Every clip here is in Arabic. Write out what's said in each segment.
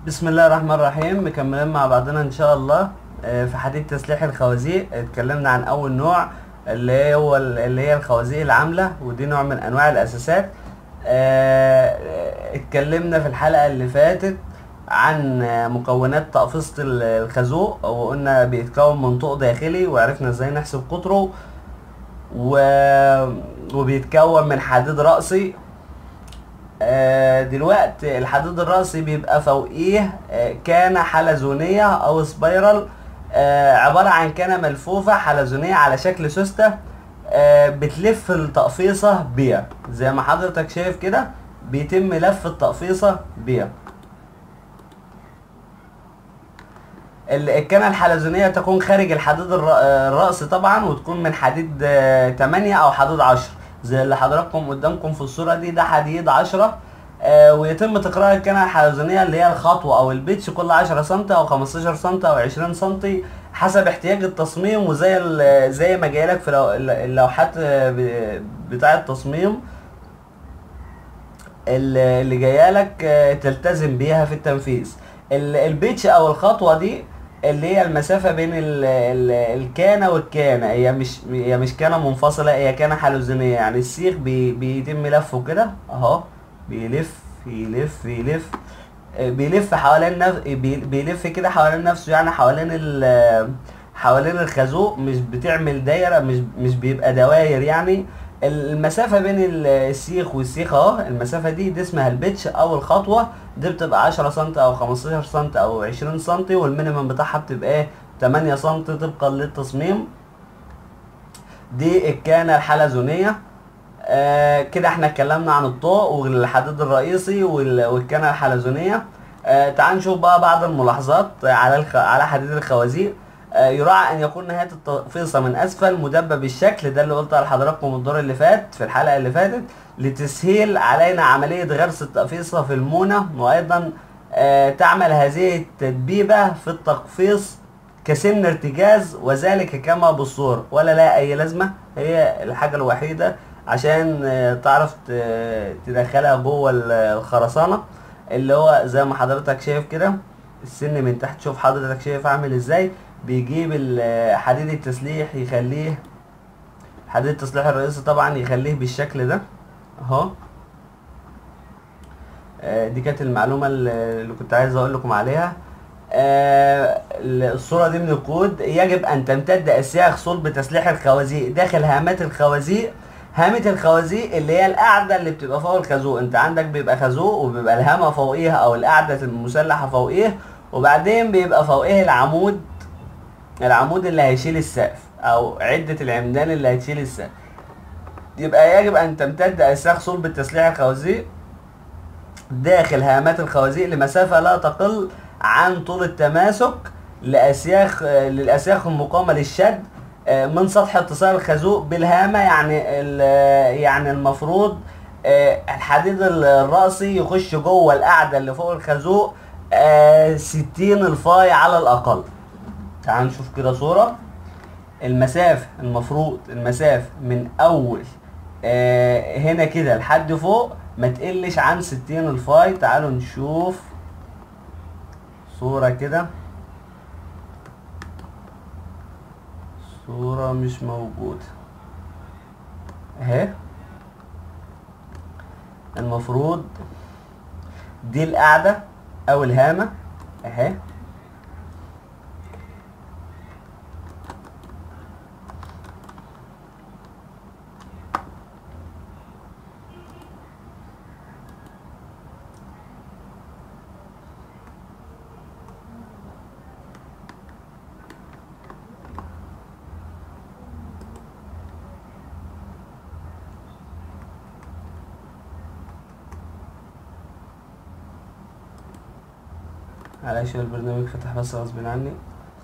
بسم الله الرحمن الرحيم. مكملين مع بعضنا ان شاء الله. في حديث تسليح الخوازيق اتكلمنا عن اول نوع اللي هي الخوازيق العاملة، ودي نوع من انواع الاساسات. اتكلمنا في الحلقة اللي فاتت عن مكونات تقفيصة الخازوق، وقلنا بيتكون من طوق داخلي، وعرفنا ازاي نحسب قطره وبيتكون من حديد رأسي. دلوقتي الحديد الرأسي بيبقى فوقيه كانة حلزونية او سبايرال، عبارة عن كانة ملفوفة حلزونية على شكل سوستة، بتلف التقفيصة بيها زي ما حضرتك شايف كده. بيتم لف التقفيصة بيها. الكانة الحلزونية تكون خارج الحديد الرأسي طبعا، وتكون من حديد 8 او حديد 10 زي اللي حضراتكم قدامكم في الصورة دي. ده حديد 10. ويتم تكرار الكانة الحلزونية اللي هي الخطوة او البيتش كل 10 سم او 15 سم او 20 سم حسب احتياج التصميم، وزي زي ما جايلك في اللوحات بتاع التصميم اللي جايالك تلتزم بيها في التنفيذ. البيتش او الخطوة دي اللي هي المسافة بين الكانة والكانة، هي مش كانة منفصلة، هي كانة حلزونية. يعني السيخ بيتم لفه كده اهو، بيلف يلف يلف، بيلف حوالين بيلف كده حوالين نفسه، يعني حوالين الخازوق. مش بتعمل دايرة، مش بيبقى دواير يعني. المسافة بين السيخ والسيخ اهو، المسافة دي اسمها البيتش او الخطوة. دي بتبقى 10 سم او 15 سم او 20 سم، والمينيمم بتاعها بتبقى 8 سم طبقا للتصميم. دي الكانة الحلزونية. كده احنا اتكلمنا عن الطوق والحديد الرئيسي والكانة الحلزونية. تعال نشوف بقى بعض الملاحظات على حديد الخوازيق. يراعى ان يكون نهاية التقفيصة من اسفل مدبب الشكل، ده اللي قلته لحضراتكم الدور اللي فات في الحلقة اللي فاتت، لتسهيل علينا عملية غرس التقفيصة في المونة. وايضا تعمل هذه التدبيبة في التقفيص كسن ارتجاز، وذلك كما بالصورة، ولا لا اي لازمة. هي الحاجة الوحيدة عشان تعرف تدخلها جوه الخرسانة، اللي هو زي ما حضرتك شايف كده السن من تحت. شوف حضرتك شايف عامل ازاي. بيجيب حديد التسليح يخليه، حديد التسليح الرئيسي طبعا يخليه بالشكل ده اهو. دي كانت المعلومة اللي كنت عايز اقول لكم عليها. الصورة دي من الكود. يجب ان تمتد اسياخ صلب تسليح الخوازيق داخل هامات الخوازيق. هامة الخوازيق اللي هي القاعدة اللي بتبقى فوق الخازوق. انت عندك بيبقى خازوق وبيبقى الهامة فوقيها او القاعدة المسلحة فوقيه، وبعدين بيبقى فوقيه العمود اللي هيشيل السقف، او عدة العمدان اللي هتشيل السقف. يبقى يجب ان تمتد اسياخ صلب تسليح الخوازيق داخل هامات الخوازيق لمسافة لا تقل عن طول التماسك للأسياخ المقاومة للشد من سطح اتصال الخازوق بالهامة. يعني المفروض الحديد الرأسي يخش جوه القاعدة اللي فوق الخازوق 60 الفاي على الأقل. تعال نشوف كده صورة. المفروض المسافة من أول هنا كده لحد فوق ما تقلش عن 60 الفاي. تعالوا نشوف صورة كده. صورة مش موجودة اهي. المفروض دي القاعدة او الهامة اهي. معلش البرنامج فتح بس غصب عني.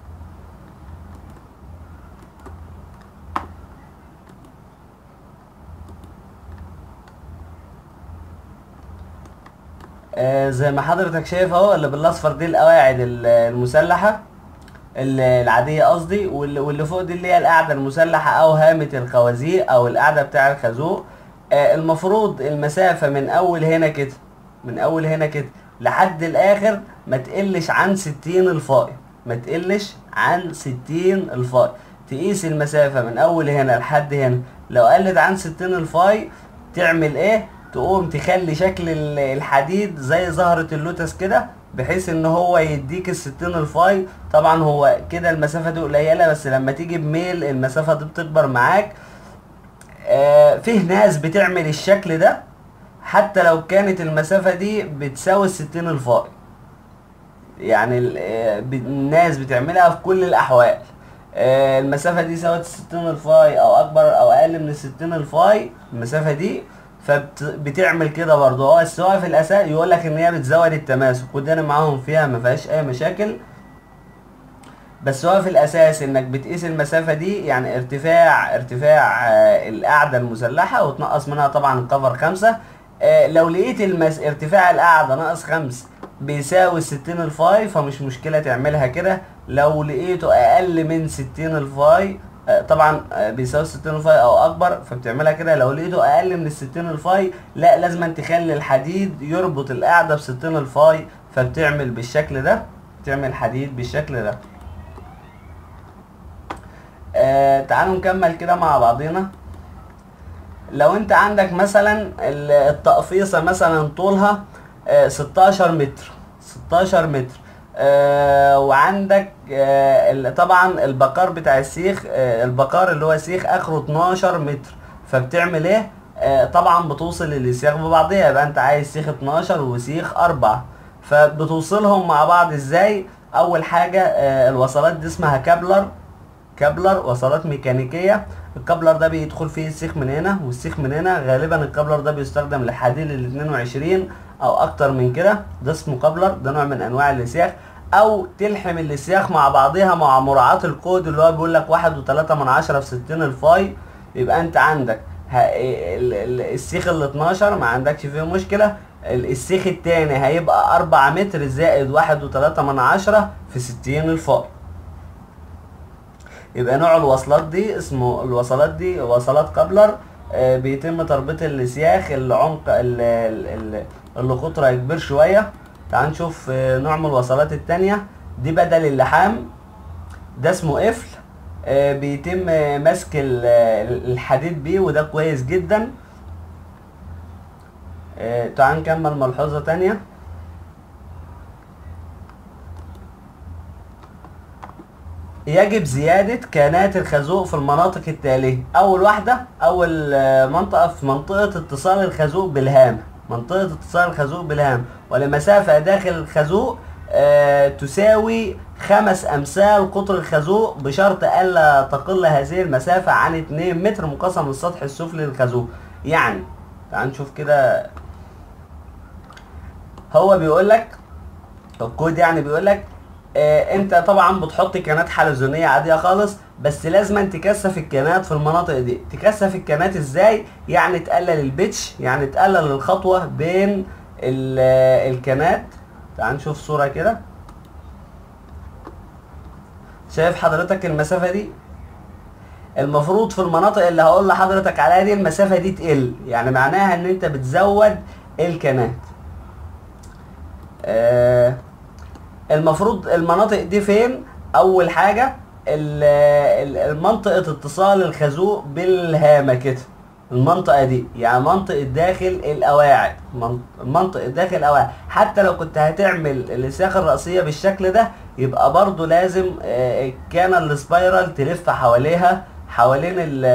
زي ما حضرتك شايف اهو، اللي بالاصفر دي القواعد المسلحة العادية قصدي، واللي فوق دي اللي هي القاعدة المسلحة او هامة الخوازيق او القاعدة بتاع الخازوق. المفروض المسافة من اول هنا كده لحد الاخر ما تقلش عن 60 الفاي، ما تقلش عن 60 الفاي. تقيس المسافة من اول هنا لحد هنا، لو قلت عن 60 الفاي تعمل ايه؟ تقوم تخلي شكل الحديد زي زهرة اللوتس كده، بحيث ان هو يديك ال60 الفاي. طبعا هو كده المسافة دي قليلة، بس لما تيجي بميل المسافة دي بتكبر معاك. فيه ناس بتعمل الشكل ده حتى لو كانت المسافة دي بتساوي ال60 الفاي، يعني الناس بتعملها في كل الأحوال. المسافة دي ساوت 60 الفاي أو أكبر أو أقل من 60 الفاي المسافة دي، فبتعمل كده برضه. هو السواء في الأساس يقول لك إن هي بتزود التماسك، وده أنا معاهم فيها ما فيهاش أي مشاكل. بس هو في الاساس انك بتقيس المسافه دي، يعني ارتفاع القاعده المسلحه، وتنقص منها طبعا الكفر 5. لو لقيت ارتفاع القاعده ناقص 5 بيساوي 60 الفاي، فمش مشكله تعملها كده. لو لقيته اقل من 60 الفاي طبعا بيساوي 60 الفاي او اكبر، فبتعملها كده. لو لقيته اقل من 60 الفاي لا، لازم تخلي الحديد يربط القاعده ب 60 الفاي، فبتعمل بالشكل ده، تعمل حديد بالشكل ده. تعالوا نكمل كده مع بعضينا. لو انت عندك مثلا التقفيصة مثلا طولها 16 متر، 16 متر، وعندك طبعا البقار بتاع السيخ، البقار اللي هو سيخ اخره 12 متر، فبتعمل ايه؟ طبعا بتوصل السياخ ببعضيها. يبقى انت عايز سيخ 12 وسيخ 4، فبتوصلهم مع بعض ازاي؟ اول حاجة الوصلات دي اسمها كابلر، وصلات ميكانيكيه. الكابلر ده بيدخل فيه السيخ من هنا والسيخ من هنا. غالبا الكابلر ده بيستخدم لحديد ال 22 او اكتر من كده، ده اسمه كابلر، ده نوع من انواع السياخ. او تلحم السياخ مع بعضها مع مراعاة الكود اللي هو بيقول لك 1.3 في 60 الفاي. يبقى انت عندك السيخ ال 12 ما عندكش فيه مشكله. السيخ التاني هيبقى 4 متر زائد 1.3 في 60 الفاي. يبقى نوع الوصلات دي اسمه، الوصلات دي وصلات كابلر. بيتم تربيط السياخ اللي عمق اللي قطره كبير شويه. تعال نشوف نوع من الوصلات التانية دي بدل اللحام، ده اسمه قفل. بيتم مسك الحديد بيه، وده كويس جدا. تعال نكمل ملحوظة تانية. يجب زيادة كانات الخازوق في المناطق التالية. أول واحدة، أول منطقة في منطقة اتصال الخازوق بالهام، منطقة اتصال الخازوق بالهام، ولمسافة داخل الخازوق تساوي 5 أمثال قطر الخازوق، بشرط ألا تقل هذه المسافة عن 2 متر مقسم السطح السفلي للخازوق. يعني تعال نشوف كده. هو بيقول لك الكود، يعني بيقول لك انت طبعا بتحط كانات حلزونيه عاديه خالص، بس لازم تكثف الكانات في المناطق دي. تكثف الكانات ازاي؟ يعني تقلل البيتش، يعني تقلل الخطوه بين الكانات. تعال نشوف صوره كده. شايف حضرتك المسافه دي؟ المفروض في المناطق اللي هقول لحضرتك عليها دي المسافه دي تقل، يعني معناها ان انت بتزود الكانات. المفروض المناطق دي فين؟ اول حاجة المنطقة اتصال الخازوق بالهامة كده، المنطقة دي يعني منطقة داخل القواعد، منطقة داخل القواعد. حتى لو كنت هتعمل السياخة الرئيسية بالشكل ده، يبقى برضو لازم كان السبايرال تلف حواليها، حوالين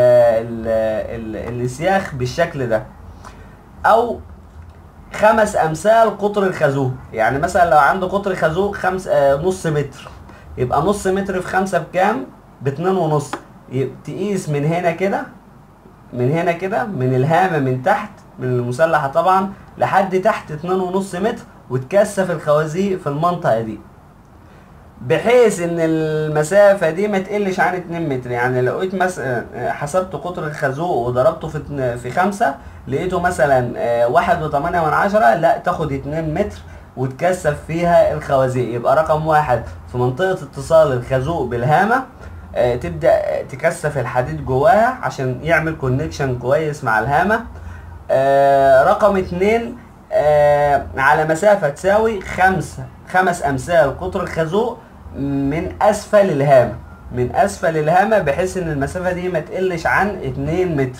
السياخ بالشكل ده. او 5 أمثال قطر الخازوق. يعني مثلا لو عنده قطر خازوق نص متر، يبقى نص متر في 5 بكام؟ ب2.5. تقيس من هنا كده، من هنا كده، من الهامة من تحت، من المسلحة طبعا لحد تحت 2.5 متر، وتكثف الخوازيق في المنطقة دي، بحيث ان المسافة دي ما تقلش عن 2 متر. يعني لو لقيت مثلا حسبت قطر الخازوق وضربته في 5، لقيته مثلا 1.8، لا تاخد 2 متر وتكثف فيها الخوازيق. يبقى رقم 1 في منطقة اتصال الخازوق بالهامة تبدأ تكثف الحديد جواها عشان يعمل كونكشن كويس مع الهامة. رقم 2 على مسافة تساوي خمس امثال قطر الخازوق من اسفل الهامة، من اسفل الهامة، بحيث ان المسافة دي ما تقلش عن 2 متر.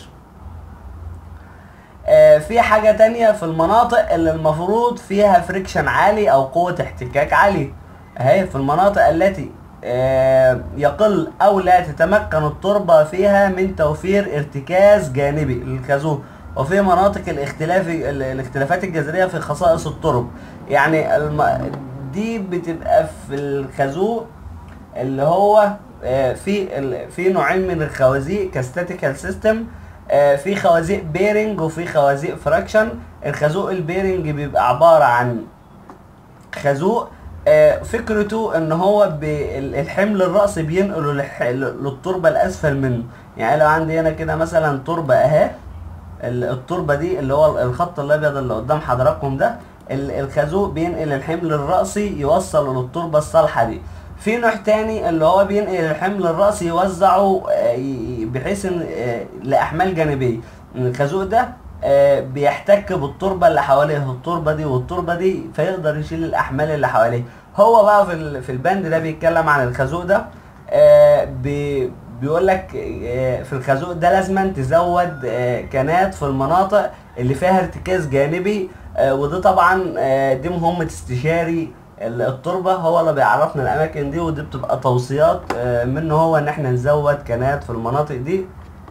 في حاجة تانية في المناطق اللي المفروض فيها فريكشن عالي او قوة احتكاك عالية، اهي في المناطق التي يقل او لا تتمكن التربة فيها من توفير ارتكاز جانبي للخازوق، وفي مناطق الاختلافات الجذرية في خصائص الترب. يعني دي بتبقى في الخازوق اللي هو في نوعين من الخوازيق كاستاتيكال سيستم، في خوازيق بيرنج وفي خوازيق فراكشن. الخازوق البيرنج بيبقى عبارة عن خازوق فكرته ان هو الحمل الرأسي بينقله للتربة الاسفل منه. يعني لو عندي هنا كده مثلا تربة اهي، التربة دي اللي هو الخط الابيض اللي قدام حضراتكم ده، الخازوق بينقل الحمل الرأسي يوصله للتربة الصالحة دي. في نوع تاني اللي هو بينقل الحمل الرأسي يوزعه بحيث ان لأحمال جانبية. الخازوق ده بيحتك بالتربة اللي حواليه، التربة دي والتربة دي، فيقدر يشيل الأحمال اللي حواليه. هو بقى في البند ده بيتكلم عن الخازوق ده، بيقول لك في الخازوق ده لازم تزود كانات في المناطق اللي فيها ارتكاز جانبي، وده طبعا دي مهمة استشاري التربة، هو اللي بيعرفنا الأماكن دي، ودي بتبقى توصيات منه هو إن احنا نزود كانات في المناطق دي.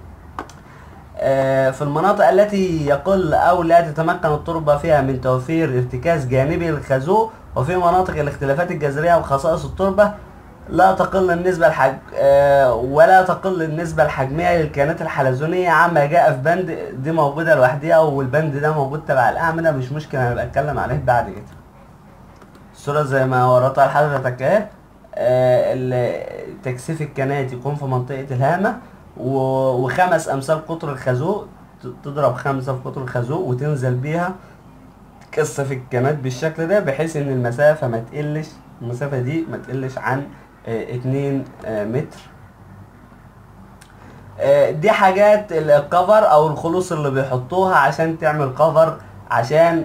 في المناطق التي يقل أو لا تتمكن التربة فيها من توفير ارتكاز جانبي للخازوق، وفي مناطق الاختلافات الجذرية وخصائص التربة لا تقل النسبة ولا تقل النسبة الحجمية للكائنات الحلزونية عما جاء في بند، دي موجودة لوحدها، والبند ده موجود تبع الأعمدة، مش مشكلة أنا بتكلم عليه بعد كده. الصورة زي ما وريتها لحضرتك اهي، تكثيف الكائنات يكون في منطقة الهامة، وخمس أمثال قطر الخازوق، تضرب 5 في قطر الخازوق وتنزل بيها كثف الكائنات بالشكل ده، بحيث ان المسافة ما تقلش، المسافة دي ما تقلش عن 2 متر. دي حاجات الكفر او الخلوص اللي بيحطوها عشان تعمل كفر، عشان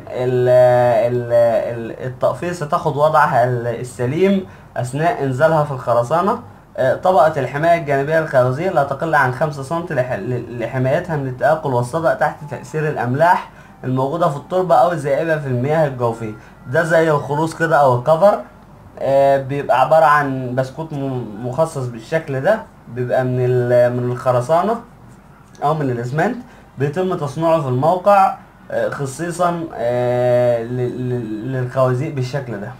التقفيص تاخد وضعها السليم اثناء انزالها في الخرسانة. طبقة الحماية الجانبية للخوازيق لا تقل عن 5 سم لحمايتها من التآكل والصدأ تحت تأثير الأملاح الموجودة في التربة أو الذائبة في المياه الجوفية. ده زي الخلوص كده أو الكفر، بيبقى عبارة عن بسكوت مخصص بالشكل ده، بيبقى من الخرسانة أو من الإسمنت، بيتم تصنيعه في الموقع خصيصا للخوازيق بالشكل ده.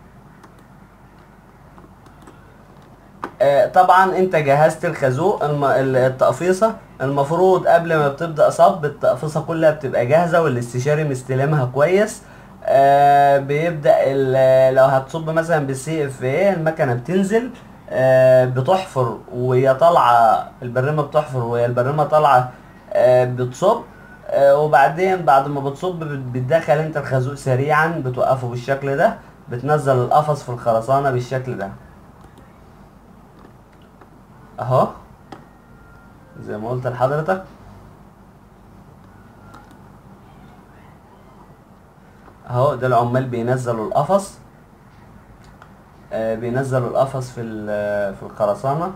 طبعا انت جهزت الخازوق التقفيصة، المفروض قبل ما بتبدأ صب التقفيصة كلها بتبقى جاهزة والاستشاري مستلمها كويس. بيبدأ لو هتصب مثلا بالسي اف ايه، المكنة بتنزل بتحفر وهي طالعة، البرمة بتحفر وهي البرمة طالعة بتصب، وبعدين بعد ما بتصب بتدخل انت الخازوق سريعا، بتوقفه بالشكل ده، بتنزل القفص في الخرسانة بالشكل ده اهو زي ما قلت لحضرتك اهو. ده العمال بينزلوا القفص، بينزلوا القفص في الخرسانة.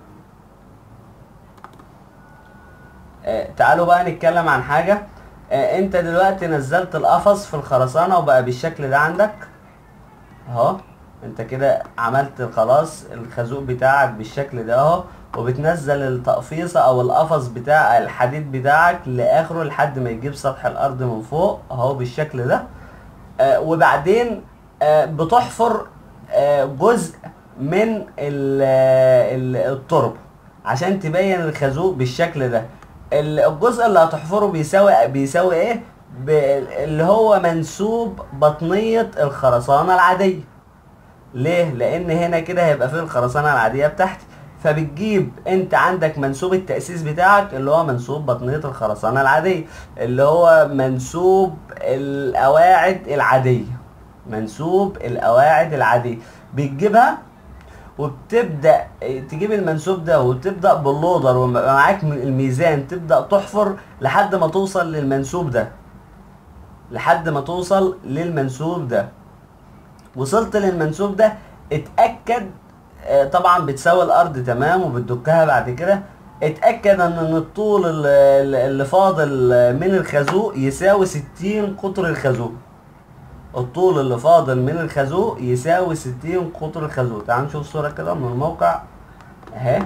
تعالوا بقى نتكلم عن حاجة. انت دلوقتي نزلت القفص في الخرسانة وبقى بالشكل ده عندك اهو، انت كده عملت خلاص الخازوق بتاعك بالشكل ده اهو، وبتنزل التقفيصة او القفص بتاع الحديد بتاعك لاخره لحد ما يجيب سطح الارض من فوق اهو بالشكل ده. وبعدين بتحفر جزء من التربة عشان تبين الخازوق بالشكل ده. الجزء اللي هتحفره بيساوي ايه؟ اللي هو منسوب بطنية الخرسانة العادية. ليه؟ لان هنا كده هيبقى فيه الخرسانة العادية بتاعتي، فبتجيب انت عندك منسوب التأسيس بتاعك اللي هو منسوب بطنية الخرسانة العادية، اللي هو منسوب القواعد العادية، منسوب القواعد العادية بتجيبها وبتبدأ تجيب المنسوب ده وتبدأ باللودر ومعاك الميزان تبدأ تحفر لحد ما توصل للمنسوب ده، لحد ما توصل للمنسوب ده. وصلت للمنسوب ده، اتأكد طبعا بتساوي الارض تمام وبتدكها بعد كده. اتأكد ان الطول اللي فاضل من الخازوق يساوي 60 قطر الخازوق. الطول اللي فاضل من الخازوق يساوي 60 قطر الخازوق. تعال نشوف صورة كده من الموقع اهي.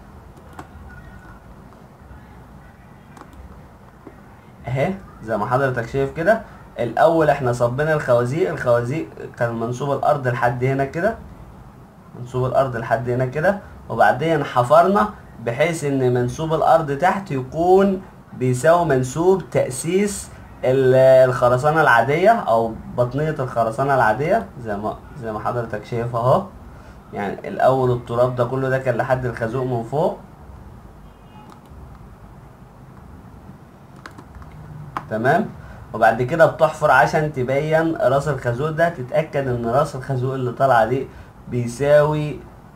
اهي زي ما حضرتك شايف كده. الاول احنا صبينا الخوازيق كان منسوب الارض لحد هنا كده، منسوب الارض لحد هنا كده، وبعدين حفرنا بحيث ان منسوب الارض تحت يكون بيساوي منسوب تأسيس الخرسانة العادية او بطنية الخرسانة العادية زي ما حضرتك شايف اهو. يعني الاول التراب ده كله ده كان لحد الخازوق من فوق تمام. وبعد كده بتحفر عشان تبين راس الخازوق ده، تتأكد ان راس الخازوق اللي طالعة دي بيساوي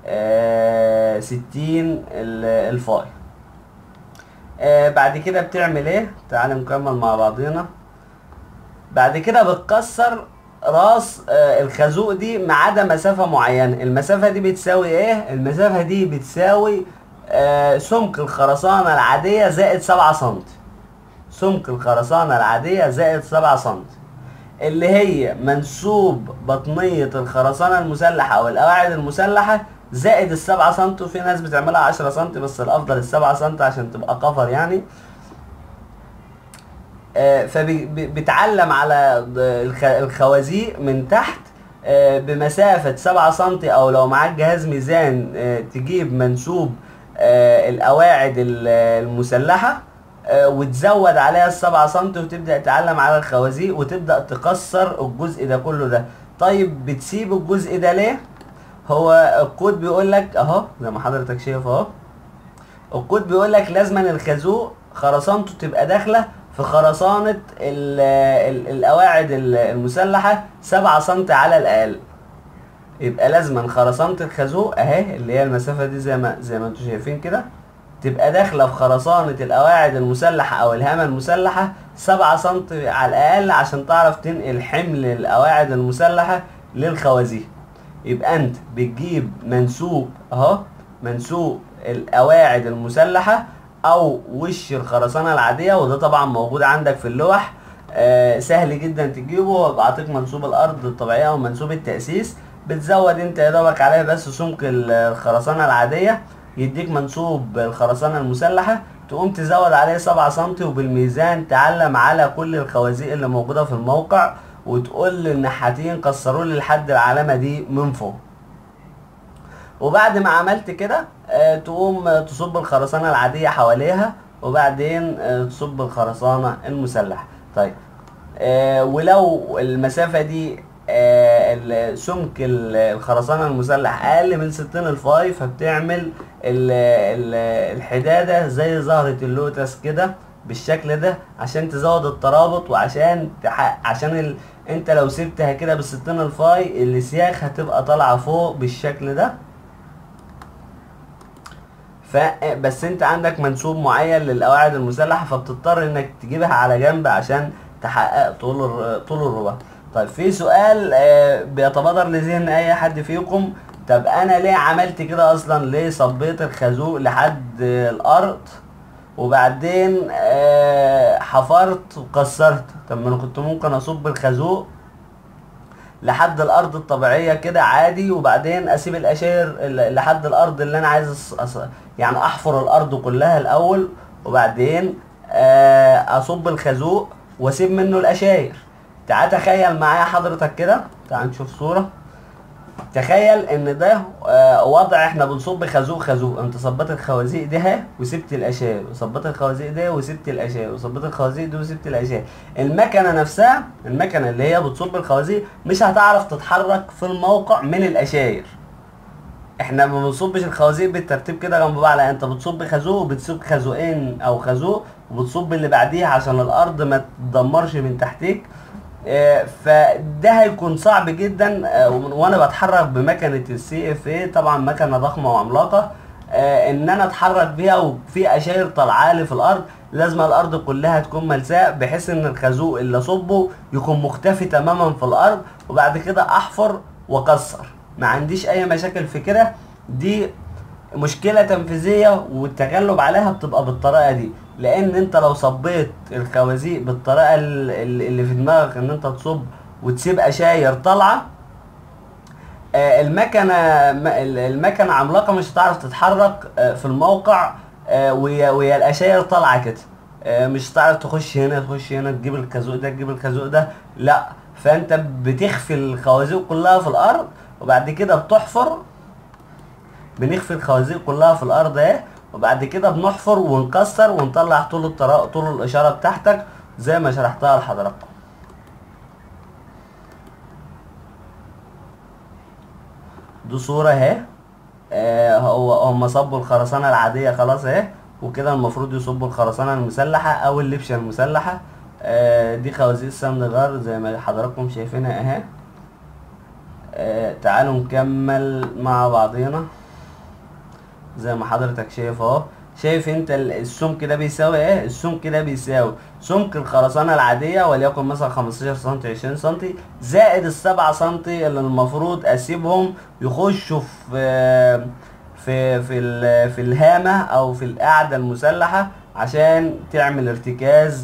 60 الفاي. بعد كده بتعمل ايه؟ تعال نكمل مع بعضينا. بعد كده بتكسر راس الخازوق دي ما عدا مسافة معينة. المسافة دي بتساوي ايه؟ المسافة دي بتساوي سمك الخرسانة العادية زائد 7 سم. سمك الخرسانة العادية زائد 7 سم، اللي هي منسوب بطنية الخرسانة المسلحة او القواعد المسلحة زائد ال7 سم. وفي ناس بتعملها 10 سم بس الافضل ال7 سم عشان تبقى قفر يعني. فبتعلم على الخوازيق من تحت بمسافة 7 سم، او لو معاك جهاز ميزان تجيب منسوب القواعد المسلحة وتزود عليها ال7 سم وتبدأ تعلم على الخوازيق وتبدأ تكسر الجزء ده كله ده. طيب بتسيب الجزء ده ليه؟ هو الكود بيقول لك اهو زي ما حضرتك شايف اهو. الكود بيقول لك لازما الخازوق خرسانته تبقى داخله في خرسانه القواعد المسلحه 7 سم على الاقل. يبقى لازما خرسانه الخازوق اهي اللي هي المسافه دي زي ما انتم شايفين كده تبقى داخله في خرسانه القواعد المسلحه او الهامه المسلحه 7 سم على الاقل عشان تعرف تنقل حمل القواعد المسلحه للخوازيق. يبقى انت بتجيب منسوب اهو، منسوب القواعد المسلحة او وش الخرسانة العادية، وده طبعا موجود عندك في اللوح. سهل جدا تجيبه، وبعطيك منسوب الارض الطبيعية او منسوب التأسيس. بتزود انت يا دوبك عليه بس سمك الخرسانة العادية يديك منسوب الخرسانة المسلحة، تقوم تزود عليه 7 سم وبالميزان تعلم على كل الخوازيق اللي موجودة في الموقع وتقول للنحاتين كسروا لي لحد العلامة دي من فوق. وبعد ما عملت كده تقوم تصب الخرسانة العادية حواليها وبعدين تصب الخرسانة المسلحة. طيب ولو المسافة دي سمك الخرسانة المسلح اقل من 60 الفاي فبتعمل الحدادة زي زهرة اللوتس كده بالشكل ده عشان تزود الترابط، وعشان انت لو سبتها كده بال60 الفاي السياخ هتبقى طالعة فوق بالشكل ده. بس انت عندك منسوب معين للقواعد المسلحة فبتضطر انك تجيبها على جنب عشان تحقق طول الرباط. طيب في سؤال بيتبادر لذهن اي حد فيكم، طب انا ليه عملت كده اصلا؟ ليه صبيت الخازوق لحد الارض وبعدين حفرت وكسرت؟ طب ما انا كنت ممكن اصب الخازوق لحد الارض الطبيعيه كده عادي وبعدين اسيب القشاير لحد الارض اللي انا عايز يعني احفر الارض كلها الاول وبعدين اصب الخازوق واسيب منه القشاير. تعال تخيل معايا حضرتك كده، تعال نشوف صوره. تخيل ان ده وضع احنا بنصب خازوق انت صبت الخوازيق دي اهي وسبت القشاير، وصبت الخوازيق دي وسبت القشاير، وصبت الخوازيق دي وسبت القشاير. المكنه نفسها، المكنه اللي هي بتصب الخوازيق مش هتعرف تتحرك في الموقع من القشاير. احنا ما بنصبش الخوازيق بالترتيب كده جنب بعض، لا انت بتصب خازوق وبتسيب خازوقين او خازوق وبتصب اللي بعديها عشان الارض ما تدمرش من تحتيك. فده هيكون صعب جدا وانا بتحرك بمكنه السي اف اي، طبعا مكنه ضخمه وعملاقه. ان انا اتحرك بيها وفي اشاير طالعه لي في الارض، لازم الارض كلها تكون ملساء بحيث ان الخازوق اللي اصبه يكون مختفي تماما في الارض، وبعد كده احفر واكسر. ما عنديش اي مشاكل في كده. دي مشكلة تنفيذية والتغلب عليها بتبقى بالطريقة دي، لان انت لو صبيت الخوازيق بالطريقة اللي في دماغك ان انت تصب وتسيب اشاير طالعة، المكنة عملاقة مش هتعرف تتحرك في الموقع، وهي الاشاير طالعة كده. مش هتعرف تخش هنا تخش هنا، تجيب الخازوق ده تجيب الخازوق ده، لا. فانت بتخفي الخوازيق كلها في الارض، وبعد كده بتحفر. بنخفي الخوازيق كلها في الارض اهي، وبعد كده بنحفر ونكسر ونطلع طول الاشاره بتاعتك زي ما شرحتها لحضراتكم. دي صوره اهي. هم صبوا الخرسانه العاديه خلاص اهي، وكده المفروض يصبوا الخرسانه المسلحه او اللبشه المسلحه. دي خوازيق سمن غار زي ما حضراتكم شايفينها اهي. تعالوا نكمل مع بعضينا. زي ما حضرتك شايف اهو، شايف انت السمك ده بيساوي ايه؟ السمك ده بيساوي سمك الخرسانه العاديه، وليكن مثلا 15 سم 20 سم، زائد ال7 سم اللي المفروض اسيبهم يخشوا في الهامه او في القاعده المسلحه عشان تعمل ارتكاز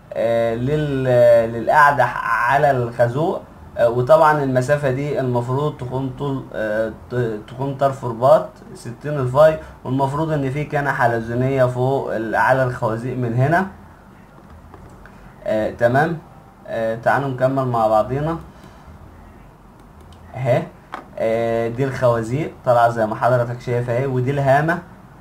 للقاعده على الخازوق. وطبعا المسافة دي المفروض تكون طول تكون طرف رباط 60 الفاي، والمفروض ان في كنة حلزونية فوق على الخوازيق من هنا. تمام. تعالوا نكمل مع بعضينا اهي. دي الخوازيق طالعة زي ما حضرتك شايف اهي، ودي الهامة.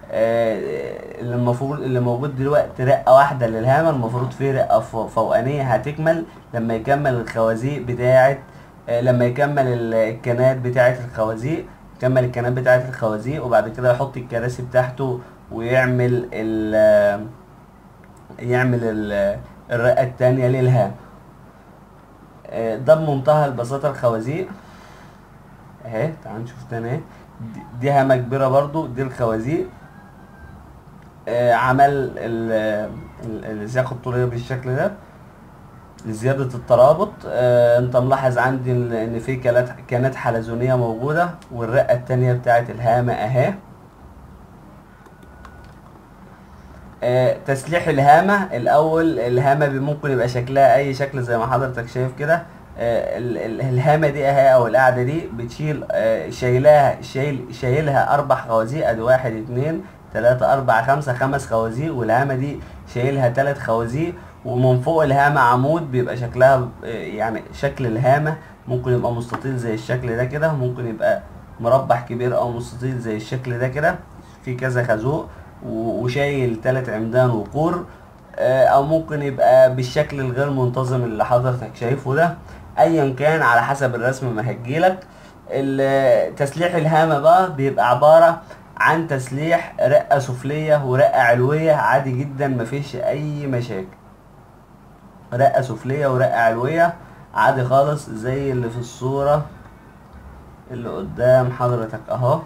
اللي موجود دلوقتي رقة واحدة للهامة، المفروض في رقة فوقانية هتكمل لما يكمل الخوازيق بتاعت لما يكمل الكنات بتاعت الخوازيق، يكمل الكنات بتاعت الخوازيق، وبعد كده يحط الكراسي بتاعته ويعمل الرقة التانية للهامة. ده بمنتهى البساطة الخوازيق اهي. تعال نشوف تاني اهي. دي هامة كبيرة برضو، دي الخوازيق. عمل السياق الطولية بالشكل ده لزيادة الترابط. انت ملاحظ عندي ان في كانات حلزونية موجودة، والرقة التانية بتاعت الهامة اهي. تسليح الهامة الاول. الهامة ممكن يبقى شكلها اي شكل زي ما حضرتك شايف كده. الهامة دي اهي او القاعدة دي بتشيل شايلها 4 خوازيق، ادي 1 2 3 4 5 5 خوازيق، والهامة دي شايلها 3 خوازيق. ومن فوق الهامة عمود بيبقى شكلها يعني شكل الهامة ممكن يبقى مستطيل زي الشكل ده كده، ممكن يبقى مربع كبير او مستطيل زي الشكل ده كده، في كذا خازوق وشايل 3 عمدان وقور. او ممكن يبقى بالشكل الغير منتظم اللي حضرتك شايفه ده. ايا كان على حسب الرسم ما هتجيلك. تسليح الهامة بقى بيبقى عبارة عن تسليح رقة سفلية ورقة علوية عادي جدا، مفيش اي مشاكل. رقة سفلية ورقة علوية عادي خالص زي اللي في الصورة اللي قدام حضرتك اهو.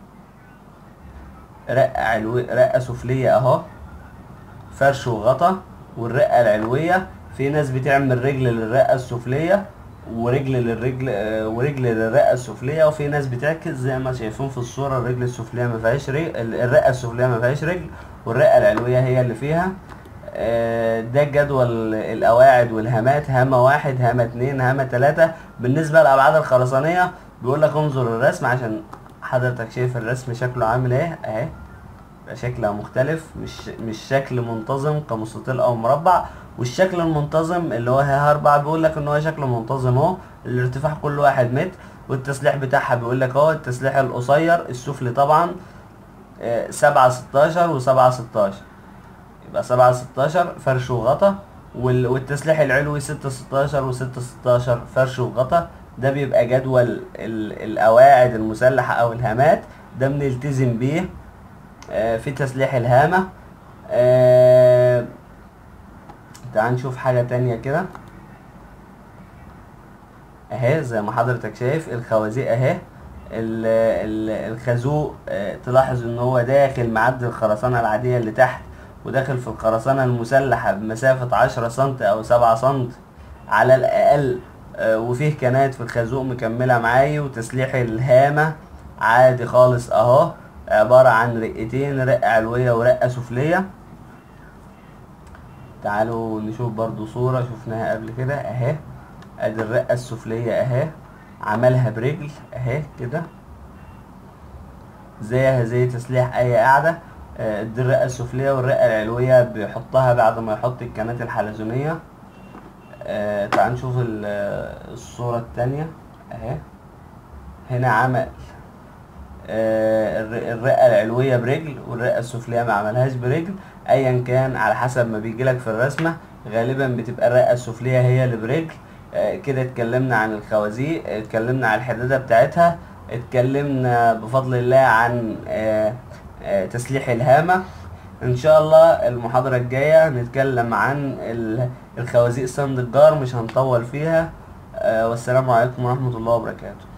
رقة سفلية اهو، فرش وغطا. والرقة العلوية في ناس بتعمل رجل للرقة السفلية ورجل للرقة السفلية، وفي ناس بتعكس زي ما شايفين في الصورة. الرجل السفلية ما فيهاش رجل، الرقة السفلية ما فيهاش رجل، والرقة العلوية هي اللي فيها. ده جدول القواعد والهامات، هامة 1 هامة 2 هامة 3. بالنسبة للأبعاد الخرسانية بيقول لك انظر الرسم عشان حضرتك شايف الرسم شكله عامل ايه اهي. شكلها مختلف، مش شكل منتظم كمستطيل او مربع. والشكل المنتظم اللي هو ه4 بيقول لك ان هو شكل منتظم اهو، الارتفاع كل 1 متر. والتسليح بتاعها بيقول لك اهو التسليح القصير السفلي طبعا 7 16 و7 16، يبقى 7 16 فرش وغطا. والتسليح العلوي 6 16 و6 16 فرش وغطا. ده بيبقى جدول القواعد المسلحة او الهامات، ده بنلتزم بيه في تسليح الهامة. تعال نشوف حاجة تانية كده اهي. زي ما حضرتك شايف الخوازيق اهي، الخازوق تلاحظ ان هو داخل معدي الخرسانة العادية اللي تحت، وداخل في الخرسانة المسلحة بمسافة 10 سنت او 7 سنت على الاقل. وفيه كنات في الخازوق مكملة معاي، وتسليح الهامة عادي خالص اهو، عبارة عن رقتين، رقة علوية ورقة سفلية. تعالوا نشوف برضو صورة شفناها قبل كده اهي. ادي الرقة السفلية اهي، عملها برجل اهي كده، زيها زي تسليح اي قاعدة. دي الرقة السفلية، والرقة العلوية بيحطها بعد ما يحط الكنات الحلزونية. تعال نشوف الصورة التانية اهي. هنا عمل الرقة العلوية برجل، والرقة السفلية ما عملهاش برجل. ايا كان على حسب ما بيجيلك في الرسمة، غالبا بتبقى الرقة السفلية هي اللي برجل. كده اتكلمنا عن الخوازيق، اتكلمنا عن الحدادة بتاعتها، اتكلمنا بفضل الله عن تسليح الهامة. ان شاء الله المحاضرة الجاية نتكلم عن الخوازيق سند الجار، مش هنطول فيها. والسلام عليكم ورحمة الله وبركاته.